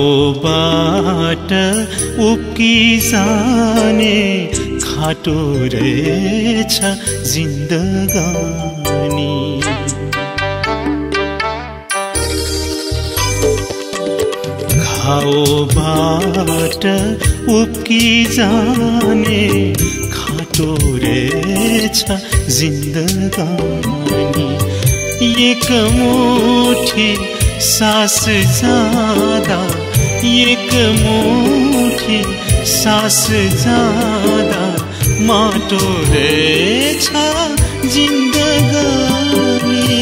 घाउबाट उब्किजाने खाटो रहेछ जिन्दगानी। घाउबाट उब्किजाने खाटो रहेछ जिन्दगानी। एक मुठी सास जादा, एक मुठी सास जादा माटो रहेछ जिन्दगानी।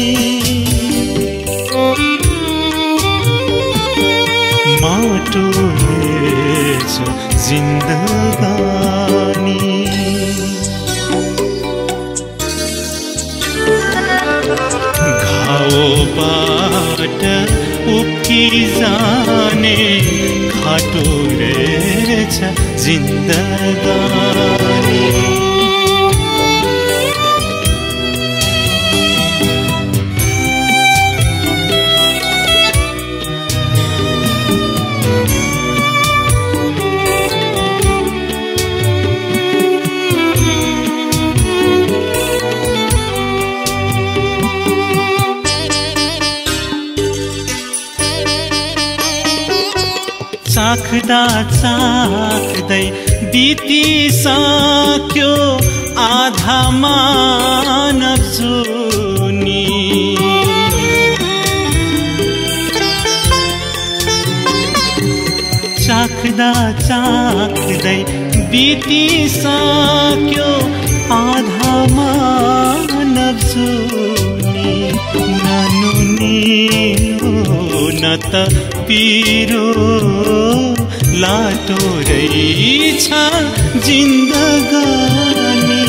माटो रहेछ जिन्दगानी। घाउबाट उब्किजाने खाटो रहेछ जिन्दगानी। चाख्दा चाख्दै बितिसक्यो आधा मानव जुनी। चाख्दा चाख्दै बितिसक्यो आधा मानव जुनी। ननुनी न त पिरो लाटो रहेछ जिन्दगानी।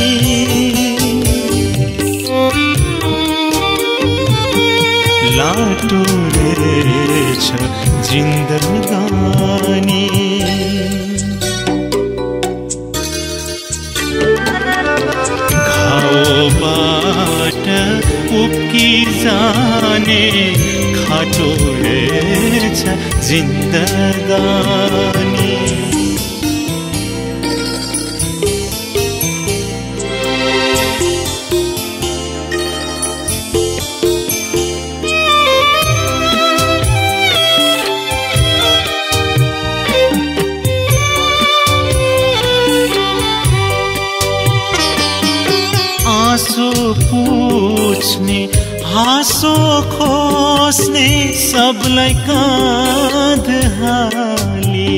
लाटो रहेछ जिन्दगानी। घाउबाट उब्किजाने खाटो रहेछ जिन्दगानी। आँसु पुछ्ने हाँसो खोस्ने सबलाई काँध हाली।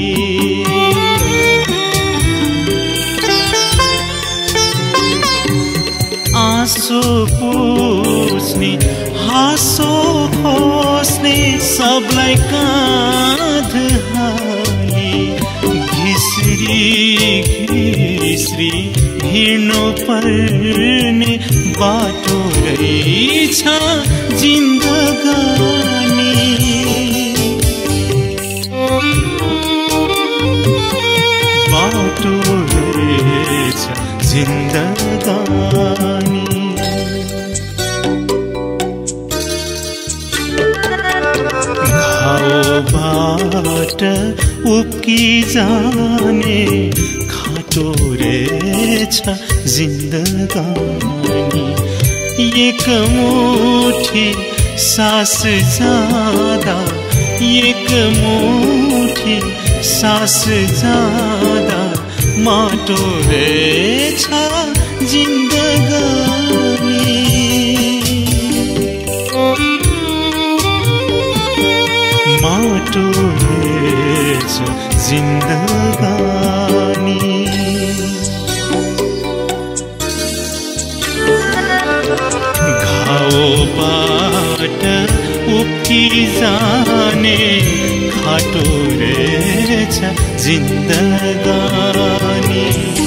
आँसु पुछ्ने हाँसो खोस्ने सबलाई काँध हाली। घिस्री घिस्री हिँड्नु पर्ने बाटो रहेछ जिन्दगानी। बाटो रहेछ जिन्दगानी। घाउबाट उब्किजाने खाटो रहेछ जिन्दगानी। एक मुठी सास जादा, एक मुठी सास जादा माटो रहेछ जिन्दगानी। माटो रहेछ जिन्दगानी। घाउबाट उब्किजाने खाटो रहेछ जिन्दगानी।